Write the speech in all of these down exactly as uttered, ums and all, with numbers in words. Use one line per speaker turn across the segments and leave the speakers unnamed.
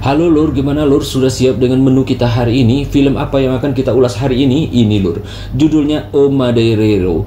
Halo lur, gimana lur? Sudah siap dengan menu kita hari ini? Film apa yang akan kita ulas hari ini? Ini lur, judulnya O Madeirero.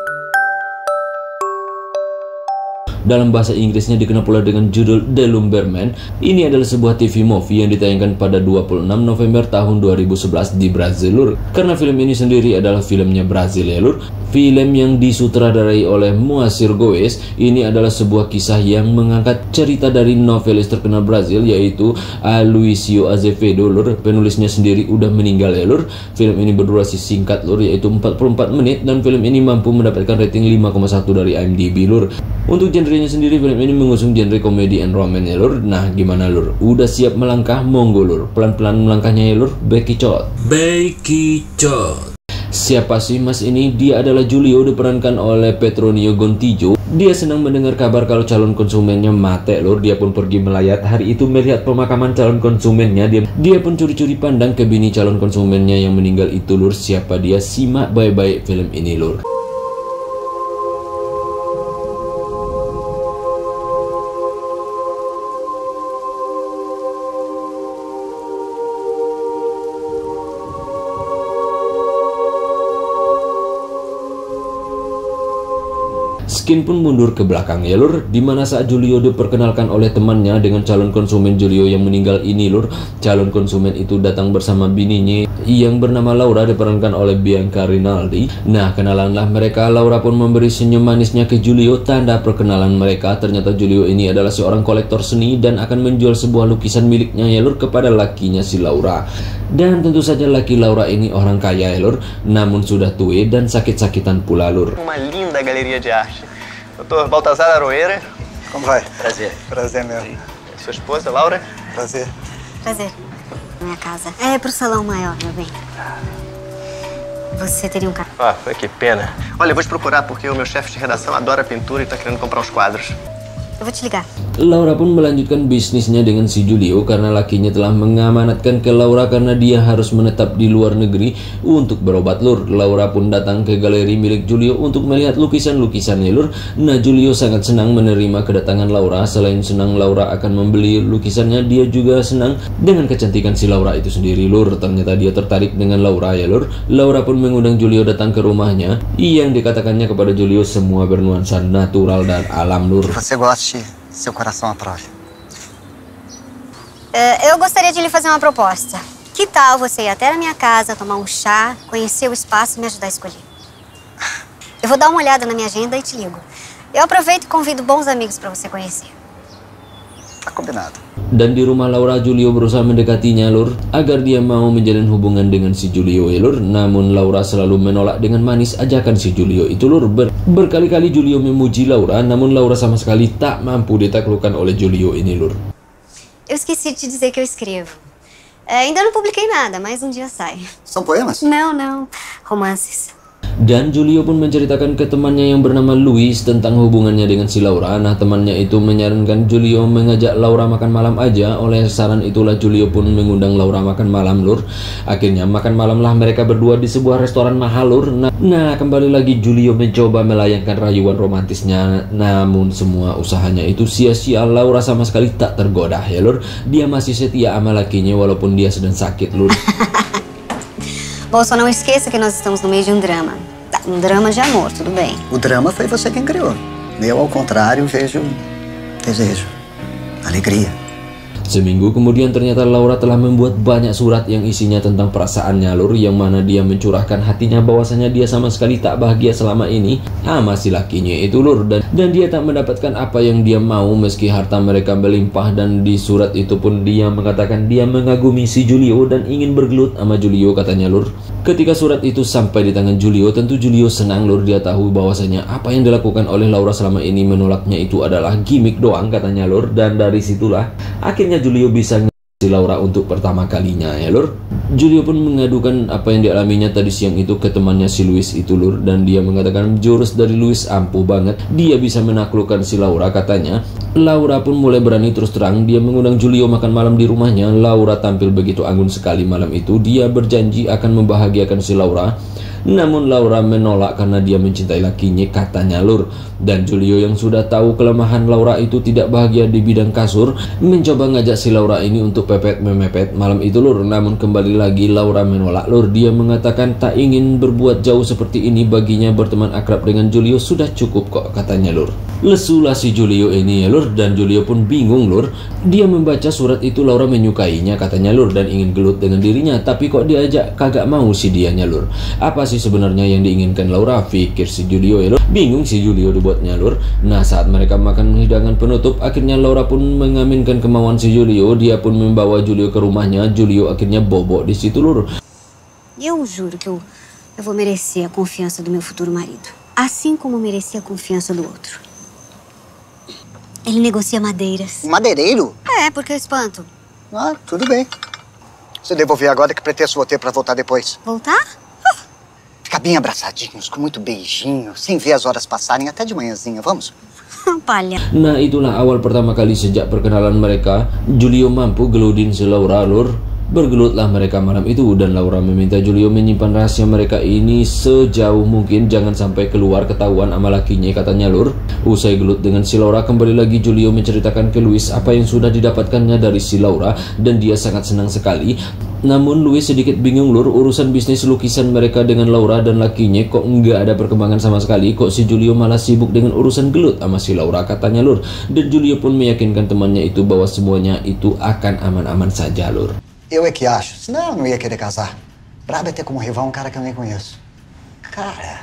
Dalam bahasa Inggrisnya dikenal pula dengan judul The Lumberman. Ini adalah sebuah T V movie yang ditayangkan pada dua puluh enam November tahun dua ribu sebelas di Brazil lur. Karena film ini sendiri adalah filmnya Brazil ya lur. Film yang disutradarai oleh Moacir Goes. Ini adalah sebuah kisah yang mengangkat cerita dari novelis terkenal Brazil, yaitu Aloysio Azevedo lur. Penulisnya sendiri udah meninggal ya lur. Film ini berdurasi singkat lur, yaitu empat puluh empat menit, dan film ini mampu mendapatkan rating lima koma satu dari I M D B lur. Untuk genrenya sendiri, film ini mengusung genre komedi and romance ya lur. Nah gimana lur? Udah siap melangkah? Monggo lur. Pelan-pelan melangkahnya ya lur. Bekicot. Bekicot. Siapa sih mas ini? Dia adalah Julio, diperankan oleh Petronio Gontijo. Dia senang mendengar kabar kalau calon konsumennya mati lur. Dia pun pergi melayat hari itu melihat pemakaman calon konsumennya. Dia, dia pun curi-curi pandang ke bini calon konsumennya yang meninggal itu lur. Siapa dia? Simak baik-baik film ini lur. Skin pun mundur ke belakang ya lur, dimana saat Julio diperkenalkan oleh temannya dengan calon konsumen Julio yang meninggal ini lur. Calon konsumen itu datang bersama bininya yang bernama Laura, diperankan oleh Bianca Rinaldi. Nah kenalanlah mereka. Laura pun memberi senyum manisnya ke Julio, tanda perkenalan mereka. Ternyata Julio ini adalah seorang kolektor seni dan akan menjual sebuah lukisan miliknya ya lur kepada lakinya si Laura. Dan tentu saja laki Laura ini orang kaya ya lur, namun sudah tua dan sakit-sakitan pula lur.
Uma linda galeria de arte. doutor Baltazar Aroeira.
Como vai?
Prazer.
Prazer mesmo.
Sua esposa, Laura?
Prazer.
Prazer. Minha casa. É pro salão maior, meu bem. Você teria um carro?
Ah, que pena. Olha, eu vou te procurar porque o meu chefe de redação adora pintura e tá querendo comprar uns quadros.
Eu vou te ligar.
Laura pun melanjutkan bisnisnya dengan si Julio karena lakinya telah mengamanatkan ke Laura karena dia harus menetap di luar negeri untuk berobat lur. Laura pun datang ke galeri milik Julio untuk melihat lukisan-lukisannya lur. Nah Julio sangat senang menerima kedatangan Laura. Selain senang Laura akan membeli lukisannya, dia juga senang dengan kecantikan si Laura itu sendiri lur. Ternyata dia tertarik dengan Laura ya lur. Laura pun mengundang Julio datang ke rumahnya, yang dikatakannya kepada Julio semua bernuansa natural dan alam lur.
Você goste, seu coração aprove.
Uh, eu gostaria de lhe fazer uma proposta. Que tal você ir até a minha casa, tomar um chá, conhecer o espaço e me ajudar a escolher? Eu vou dar uma olhada na minha agenda e te ligo. Eu aproveito e convido bons amigos para você conhecer.
Tá combinado.
Dan di rumah Laura, Julio berusaha mendekatinya lur agar dia mau menjalin hubungan dengan si Julio ya lur. Namun Laura selalu menolak dengan manis ajakan si Julio itu lur. Ber Berkali-kali Julio memuji Laura, namun Laura sama sekali tak mampu ditaklukkan oleh Julio ini lur.
Eu esqueci de te dizer que eu escrevo. É, ainda não publiquei nada, mas um dia sai.
São poemas?
Não, não. Romances.
Dan Julio pun menceritakan ke temannya yang bernama Luis tentang hubungannya dengan si Laura. Nah temannya itu menyarankan Julio mengajak Laura makan malam aja. Oleh saran itulah Julio pun mengundang Laura makan malam lur. Akhirnya makan malamlah mereka berdua di sebuah restoran mahal lur. Nah, nah kembali lagi Julio mencoba melayangkan rayuan romantisnya, namun semua usahanya itu sia-sia. Laura sama sekali tak tergoda ya lur. Dia masih setia sama lakinya walaupun dia sedang sakit lur.
Bom, só não esqueça que nós estamos no meio de um drama. Um drama de amor, tudo bem.
O drama foi você quem criou. Eu, ao contrário, vejo desejo, alegria.
Seminggu kemudian ternyata Laura telah membuat banyak surat yang isinya tentang perasaannya lur, yang mana dia mencurahkan hatinya bahwasanya dia sama sekali tak bahagia selama ini sama si lakinya itu lur, dan, dan dia tak mendapatkan apa yang dia mau meski harta mereka melimpah. Dan di surat itu pun dia mengatakan dia mengagumi si Julio dan ingin bergelut sama Julio katanya lur. Ketika surat itu sampai di tangan Julio, tentu Julio senang lur. Dia tahu bahwasanya apa yang dilakukan oleh Laura selama ini menolaknya itu adalah gimmick doang katanya lur. Dan dari situlah akhirnya Julio bisa ngasih Laura untuk pertama kalinya ya lur. Julio pun mengadukan apa yang dialaminya tadi siang itu ke temannya si Luis itu lur, dan dia mengatakan jurus dari Luis ampuh banget, dia bisa menaklukkan si Laura katanya. Laura pun mulai berani terus terang, dia mengundang Julio makan malam di rumahnya. Laura tampil begitu anggun sekali malam itu, dia berjanji akan membahagiakan si Laura. Namun Laura menolak karena dia mencintai lakinya katanya lur. Dan Julio yang sudah tahu kelemahan Laura itu tidak bahagia di bidang kasur, mencoba ngajak si Laura ini untuk pepet memepet malam itu lur. Namun kembali lagi Laura menolak lur. Dia mengatakan tak ingin berbuat jauh seperti ini, baginya berteman akrab dengan Julio sudah cukup kok katanya lur. Lesulah si Julio ini ya lur, dan Julio pun bingung lur. Dia membaca surat itu Laura menyukainya katanya lur, dan ingin gelut dengan dirinya, tapi kok diajak kagak mau si dianya lur. Apa sih sebenarnya yang diinginkan Laura, pikir si Julio ya lur. Bingung si Julio dibuatnya lur. Nah saat mereka makan hidangan penutup, akhirnya Laura pun mengaminkan kemauan si Julio. Dia pun membawa Julio ke rumahnya. Julio akhirnya bobok di situ lur.
Eu juro que eu, eu vou merecer a confiança do meu futuro marido, assim como mereci a confiança do outro. Ele negocia madeiras.
Madeireiro?
É, porque eu espanto.
Ah, tudo bem. Se devolver agora que pretexto vou ter pra voltar depois.
Voltar?
Ficar bem abraçadinhos, com muito beijinho, sem ver as horas passarem, até de manhãzinha, vamos?
Palha.
Nah itulah awal pertama kali sejak perkenalan mereka. Julio mampu geludin si Laura lur. Bergelutlah mereka malam itu, dan Laura meminta Julio menyimpan rahasia mereka ini sejauh mungkin, jangan sampai keluar ketahuan sama lakinya katanya lur. Usai gelut dengan si Laura, kembali lagi Julio menceritakan ke Luis apa yang sudah didapatkannya dari si Laura, dan dia sangat senang sekali. Namun Luis sedikit bingung lur, urusan bisnis lukisan mereka dengan Laura dan lakinya kok nggak ada perkembangan sama sekali. Kok si Julio malah sibuk dengan urusan gelut sama si Laura katanya lur. Dan Julio pun meyakinkan temannya itu bahwa semuanya itu akan aman-aman saja lur.
Eu é que acho, senão eu não ia querer casar. Brabo é ter como rival um cara que eu nem conheço. Cara...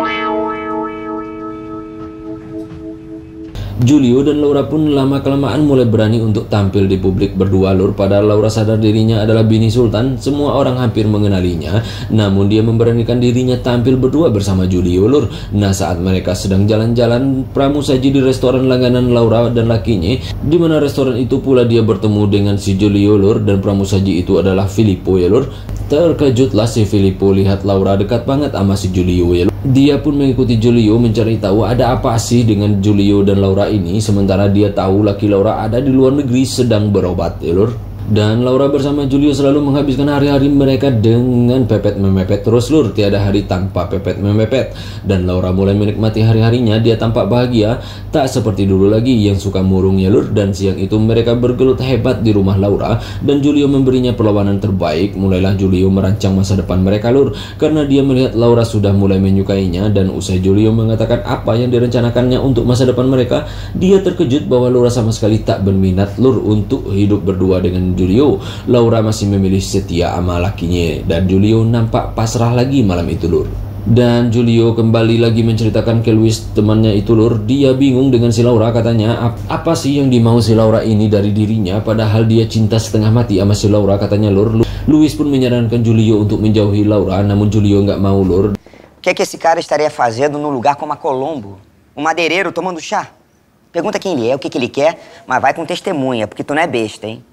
Julio dan Laura pun lama-kelamaan mulai berani untuk tampil di publik berdua lur. Padahal Laura sadar dirinya adalah bini sultan, semua orang hampir mengenalinya. Namun dia memberanikan dirinya tampil berdua bersama Julio lur. Nah saat mereka sedang jalan-jalan pramusaji di restoran langganan Laura dan lakinya, di mana restoran itu pula dia bertemu dengan si Julio lur, dan pramusaji itu adalah Filippo ya lur. Terkejutlah si Filippo lihat Laura dekat banget sama si Julio ya lur. Dia pun mengikuti Julio mencari tahu ada apa sih dengan Julio dan Laura ini, sementara dia tahu laki Laura ada di luar negeri sedang berobat ya lur. Dan Laura bersama Julio selalu menghabiskan hari-hari mereka dengan pepet memepet terus lur, tiada hari tanpa pepet memepet. Dan Laura mulai menikmati hari-harinya, dia tampak bahagia, tak seperti dulu lagi yang suka murung ya lur. Dan siang itu mereka bergelut hebat di rumah Laura, dan Julio memberinya perlawanan terbaik. Mulailah Julio merancang masa depan mereka lur, karena dia melihat Laura sudah mulai menyukainya. Dan usai Julio mengatakan apa yang direncanakannya untuk masa depan mereka, dia terkejut bahwa Laura sama sekali tak berminat lur untuk hidup berdua dengan Julio. Laura masih memilih setia sama lakinya, dan Julio nampak pasrah lagi malam itu lur. Dan Julio kembali lagi menceritakan ke Luis temannya itu lur. Dia bingung dengan si Laura, katanya apa sih yang dimau si Laura ini dari dirinya, padahal dia cinta setengah mati sama si Laura katanya lur. Luis pun menyarankan Julio untuk menjauhi Laura, namun Julio nggak mau lur.
O que é que esse cara estaria fazendo num lugar como a Colombo? Um madeireiro tomando chá? Pergunta quem ele é, o que que ele quer, mas vai com testemunha, porque tu não é besta, hein?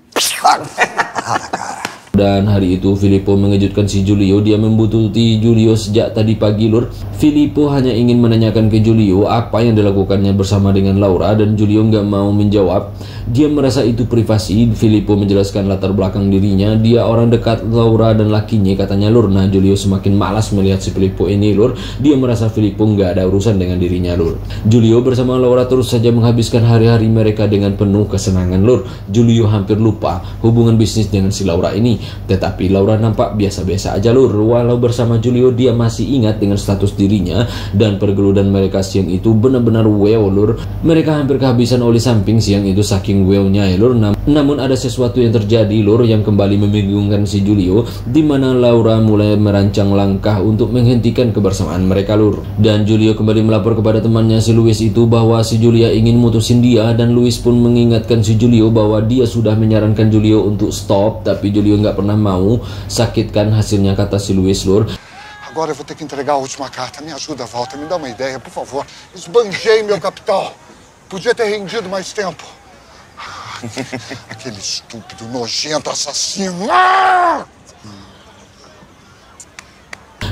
Dan hari itu Filippo mengejutkan si Julio. Dia membututi Julio sejak tadi pagi lur. Filippo hanya ingin menanyakan ke Julio apa yang dilakukannya bersama dengan Laura, dan Julio nggak mau menjawab. Dia merasa itu privasi. Filippo menjelaskan latar belakang dirinya. Dia orang dekat Laura dan lakinya katanya lur. Nah Julio semakin malas melihat si Filippo ini lur. Dia merasa Filippo nggak ada urusan dengan dirinya lur. Julio bersama Laura terus saja menghabiskan hari-hari mereka dengan penuh kesenangan lur. Julio hampir lupa hubungan bisnis dengan si Laura ini. Tetapi Laura nampak biasa-biasa aja lur. Walau bersama Julio dia masih ingat dengan status dirinya, dan pergeludan mereka siang itu benar-benar wow lur. Mereka hampir kehabisan oli samping siang itu saking wow-nya ya lur. Nam namun ada sesuatu yang terjadi lur yang kembali membingungkan si Julio, di mana Laura mulai merancang langkah untuk menghentikan kebersamaan mereka lur. Dan Julio kembali melapor kepada temannya si Luis itu bahwa si Julia ingin mutusin dia, dan Luis pun mengingatkan si Julio bahwa dia sudah menyarankan Julio untuk stop, tapi Julio nggak pernah mau. Sakitkan hasilnya kata si Luis lur.
Agora eu vou ter que entregar a última carta. Me ajuda, Walter, me dá uma ideia, por favor. Esbanjei meu capital. Podia ter rendido mais tempo. Aquele estúpido, nojento, assassino.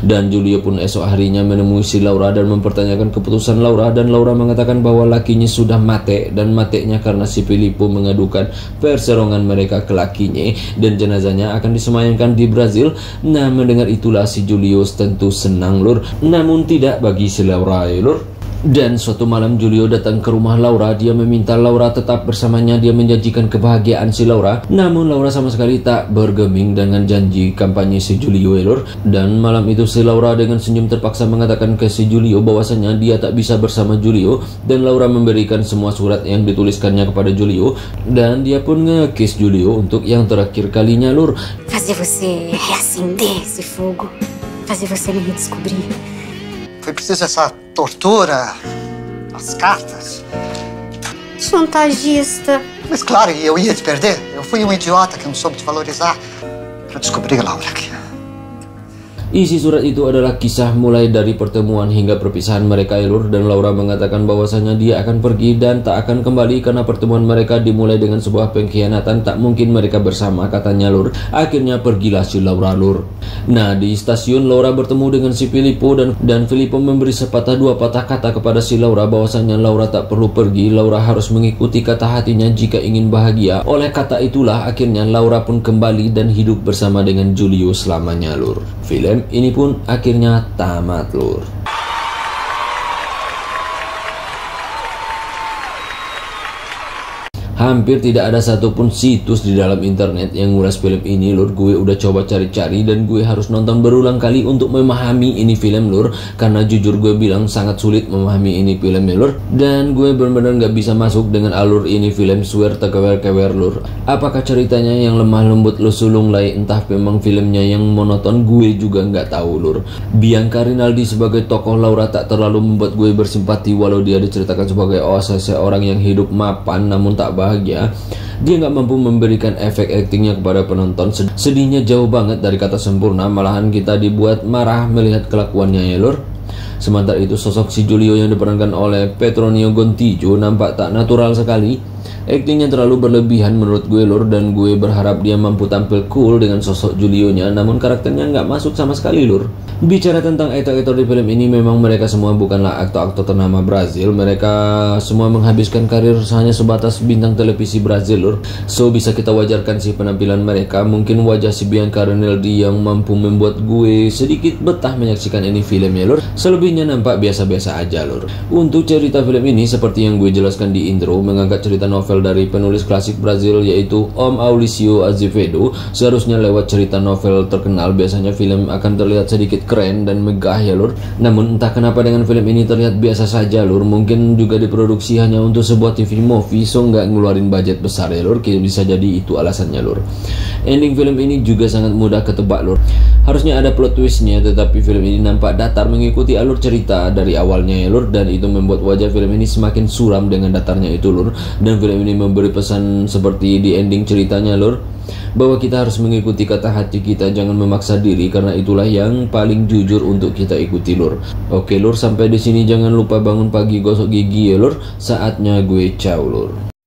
Dan Julio pun esok harinya menemui si Laura dan mempertanyakan keputusan Laura, dan Laura mengatakan bahwa lakinya sudah mati, dan matinya karena si Filippo mengadukan perserongan mereka ke lakinya dan jenazahnya akan disemayamkan di Brazil. Nah, mendengar itulah si Julio tentu senang lur, namun tidak bagi si Laura ya lur. Dan suatu malam Julio datang ke rumah Laura. Dia meminta Laura tetap bersamanya. Dia menjanjikan kebahagiaan si Laura. Namun Laura sama sekali tak bergeming dengan janji kampanye si Julio ya lur. Dan malam itu si Laura dengan senyum terpaksa mengatakan ke si Julio bahwasanya dia tak bisa bersama Julio. Dan Laura memberikan semua surat yang dituliskannya kepada Julio. Dan dia pun nge-kiss Julio untuk yang terakhir kalinya lur.
Fazer você reacender esse fogo. Fazer você me redescobrir.
Foi preciso essa tortura, as cartas.
Chantagista.
Mas claro, eu ia te perder. Eu fui um idiota que não soube te valorizar. Eu descobri, Laura, que...
Isi surat itu adalah kisah mulai dari pertemuan hingga perpisahan mereka ya lur. Dan Laura mengatakan bahwasanya dia akan pergi dan tak akan kembali karena pertemuan mereka dimulai dengan sebuah pengkhianatan. Tak mungkin mereka bersama, katanya lur. Akhirnya pergilah si Laura lur. Nah, di stasiun Laura bertemu dengan si Filippo dan dan Filippo memberi sepatah dua patah kata kepada si Laura bahwasanya Laura tak perlu pergi. Laura harus mengikuti kata hatinya jika ingin bahagia. Oleh kata itulah akhirnya Laura pun kembali dan hidup bersama dengan Julio selamanya lur. Film ini pun akhirnya tamat lur. Hampir tidak ada satupun situs di dalam internet yang ngulas film ini lur. Gue udah coba cari-cari dan gue harus nonton berulang kali untuk memahami ini film lur. Karena jujur gue bilang sangat sulit memahami ini film ya lur. Dan gue benar-benar gak bisa masuk dengan alur ini film, swear tekewer-kewer lur. Apakah ceritanya yang lemah lembut lu sulung lay, entah memang filmnya yang monoton, gue juga gak tahu lur. Bianca Rinaldi sebagai tokoh Laura tak terlalu membuat gue bersimpati walau dia diceritakan sebagai oh seseorang yang hidup mapan namun tak bahagia. Dia nggak mampu memberikan efek aktingnya kepada penonton. Sedihnya jauh banget dari kata sempurna, malahan kita dibuat marah melihat kelakuannya ya lur. Sementara itu sosok si Julio yang diperankan oleh Petronio Gontijo nampak tak natural sekali. Aktingnya terlalu berlebihan menurut gue lur, dan gue berharap dia mampu tampil cool dengan sosok Julio-nya, namun karakternya nggak masuk sama sekali lur. Bicara tentang aktor-aktor di film ini, memang mereka semua bukanlah aktor-aktor ternama Brazil. Mereka semua menghabiskan karir hanya sebatas bintang televisi Brazil lur. So bisa kita wajarkan sih penampilan mereka. Mungkin wajah si Bianca Rinaldi yang mampu membuat gue sedikit betah menyaksikan ini film ya lur. Selebihnya nampak biasa-biasa aja lur. Untuk cerita film ini seperti yang gue jelaskan di intro, mengangkat cerita novel dari penulis klasik Brazil yaitu Om Aulisio Azevedo. Seharusnya lewat cerita novel terkenal biasanya film akan terlihat sedikit keren dan megah ya lur. Namun entah kenapa dengan film ini terlihat biasa saja lur. Mungkin juga diproduksi hanya untuk sebuah T V movie, so nggak ngeluarin budget besar ya lur. Bisa jadi itu alasannya lur. Ending film ini juga sangat mudah ketebak lur. Harusnya ada plot twistnya, tetapi film ini nampak datar mengikuti alur cerita dari awalnya ya lur. Dan itu membuat wajah film ini semakin suram dengan datarnya itu lur. Dan film ini memberi pesan seperti di ending ceritanya lur, bahwa kita harus mengikuti kata hati kita, jangan memaksa diri karena itulah yang paling jujur untuk kita ikuti lur. Oke lur, sampai di sini jangan lupa bangun pagi gosok gigi ya lur. Saatnya gue ciao lur.